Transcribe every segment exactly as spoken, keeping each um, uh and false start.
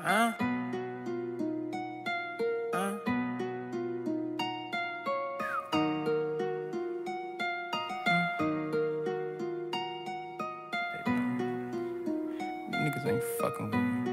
Uh, uh. Niggas ain't fucking with me.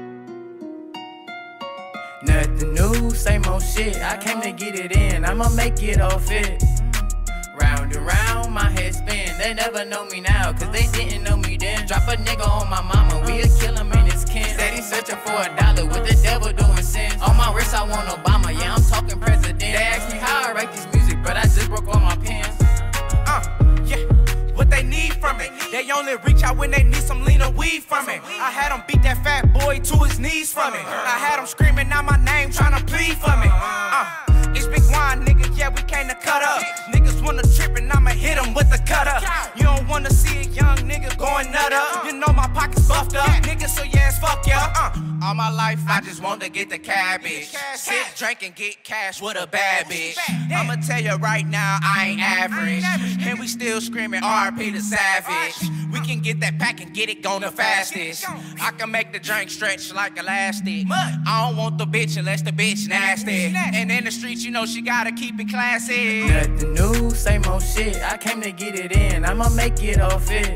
Nothing new, same old shit. I came to get it in, I'ma make it all fit. Round and round, my head spin. They never know me now, cause they didn't know me then. Drop a nigga on my mama, we'll kill him in his kin. Steady searching for a dollar with the devil doing sins. On my wrist, I want Obama, yeah, I'm talking president. They ask me how I write this music, but I just broke all my pens. Uh, yeah, what they need from it. They only reach out when they need some lean or weed from it. I had them beat that fat boy to his knees from it. I had them screaming out my name, trying to plead for me. Uh, it's big wine, nigga, yeah, we came to cut up. Niggas wanna trip and I'ma hit them with the cutter. You don't wanna see a young nigga going nutter. You know my pockets buffed up, nigga, so yeah, it's fuck ya. Uh, all my life, I just want to get the cabbage. Sit, drink, and get cash with a bad bitch. I'ma tell you right now, I ain't average. And we still screaming R I P the Savage. We can get that pack and get it gone the fastest. I can make the drink stretch like elastic. I don't want the bitch unless the bitch nasty. And in the streets, you know she gotta keep it classy. Nothing new, same old shit. I came to get it in, I'ma make it all fit.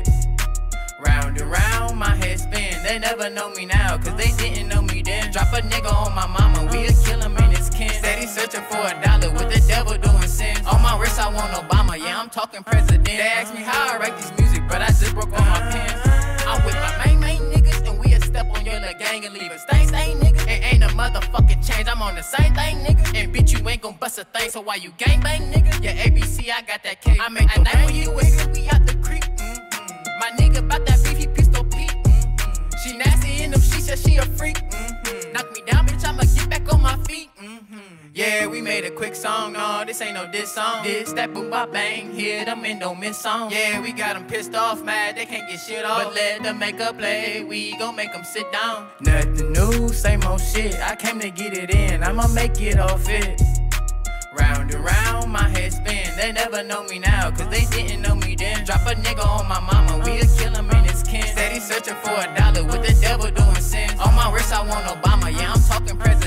Round and round, my head spin. They never know me now, cause they didn't know me then. Drop a nigga on my mama, we'll kill him in his kin. Steady searching for a dollar with the devil doing sins. On my wrist, I want Obama, yeah, I'm talking president. They ask me how I write this music, but I just broke all my pens. I'm with my main, main niggas, and we'll step on your little gang and leave it. Stain, stain, nigga, it ain't a motherfucking change. I'm on the same thing, nigga. And bitch, you ain't gon' bust a thing, so why you gang bang, nigga? Yeah, A B C, I got that cake. I make a night when you wake up, we out the creek. Mm-hmm. My nigga bout that beef, he pistol Pete. Mm-hmm. She nasty in them, she said she a freak. Mm-hmm. Knock me down, bitch, I'ma get back on my feet. Mm-hmm. Yeah, we made a quick song, no, this ain't no diss song. This, that, boom, bop, bang, hit them and don't miss song. Yeah, we got them pissed off, mad, they can't get shit off. But let them make a play, we gon' make them sit down. Nothing new, same old shit, I came to get it in, I'ma make it all fit. Round and round, my head spin. They never know me now, cause they didn't know me then. Drop a nigga on my mama, we'll kill him in his kin. Steady searching for a dollar with the devil doing sins. On my wrist, I want Obama, yeah, I'm talking president.